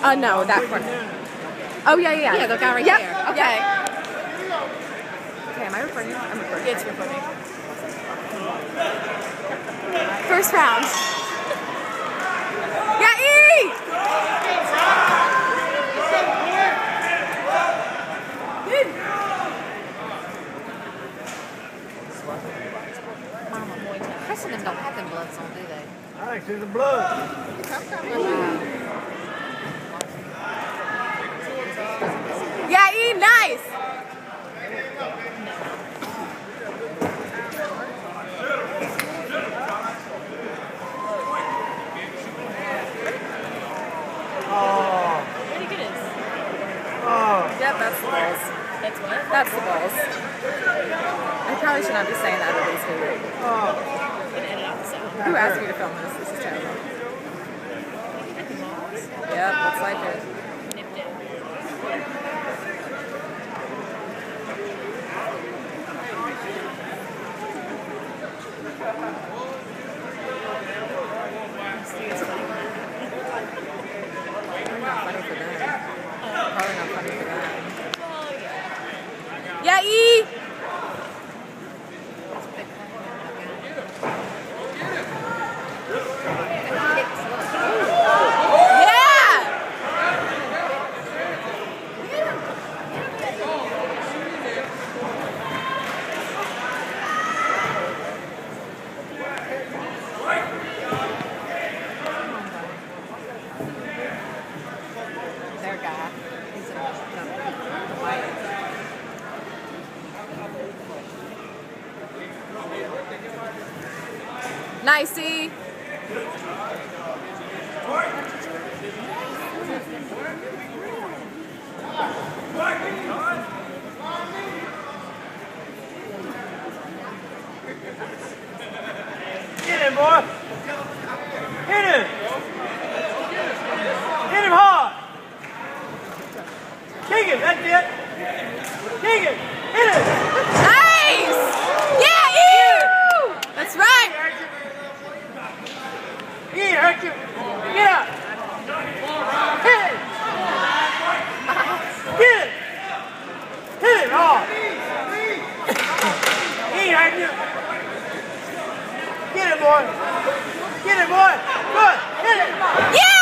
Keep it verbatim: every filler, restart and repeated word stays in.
Uh, no, that corner. Oh, yeah, yeah. Yeah, the guy right yep. there. Okay. Yep. Okay, am I recording? I'm recording. It's recording. First round. Yeah, E! Mama Muay Thai. Rest of them don't have them gloves on, do they? I see the blood. Yeah, E, nice! Oh. Where'd he get his? Oh. Yep, that's the balls. That's what? That's the balls. I probably should not be saying that at least food. Oh. I'm gonna edit out the sound. Who asked me to film this? This is terrible. Yep, looks like it. Nipped it. Probably not funny for them. Probably not funny for them. Well, yeah. Yeah, E! Their guy. He's in the white. Nicey. Get him, boy. Hit him. Hit him hard. Kick him, that's it. Kick him. Hit him. Nice! Yeah, E! That's right. He hurt you. Get up. Hit him. Get him. Hit him hard. He hurt you. Get him, boy. Get him, boy. Good. Hit him. Yeah!